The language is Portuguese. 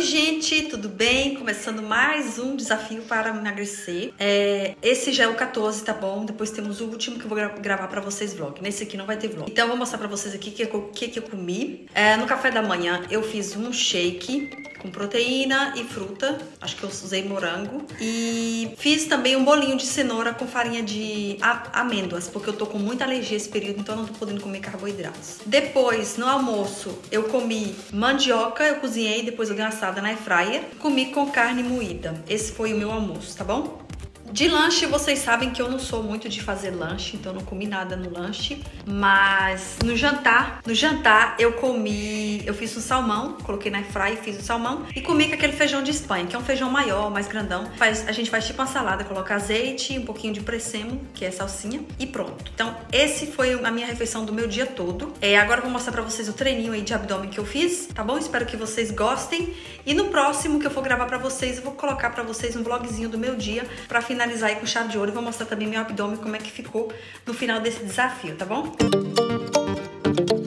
gente, tudo bem? Começando mais um desafio para emagrecer. Esse já é o 14, tá bom? Depois temos o último que eu vou gravar pra vocês vlog. Nesse aqui não vai ter vlog. Então eu vou mostrar pra vocês aqui o que eu comi. No café da manhã eu fiz um shake com proteína e fruta. Acho que eu usei morango. E fiz também um bolinho de cenoura com farinha de amêndoas, porque eu tô com muita alergia esse período, então eu não tô podendo comer carboidratos. Depois, no almoço, eu comi mandioca, eu cozinhei, depois eu dei uma assada na airfryer. Comi com carne moída. Esse foi o meu almoço, tá bom? De lanche, vocês sabem que eu não sou muito de fazer lanche, então eu não comi nada no lanche. Mas no jantar eu fiz um salmão, coloquei na airfryer e fiz o salmão. E comi com aquele feijão de Espanha, que é um feijão maior, mais grandão. A gente faz tipo uma salada, coloca azeite, um pouquinho de pressemo, que é salsinha, e pronto. Então esse foi a minha refeição do meu dia todo. Agora eu vou mostrar pra vocês o treininho aí de abdômen que eu fiz, tá bom? Espero que vocês gostem. E no próximo que eu for gravar pra vocês, eu vou colocar pra vocês um vlogzinho do meu dia, pra finalizar aí com chave de ouro, e vou mostrar também meu abdômen, como é que ficou no final desse desafio, tá bom?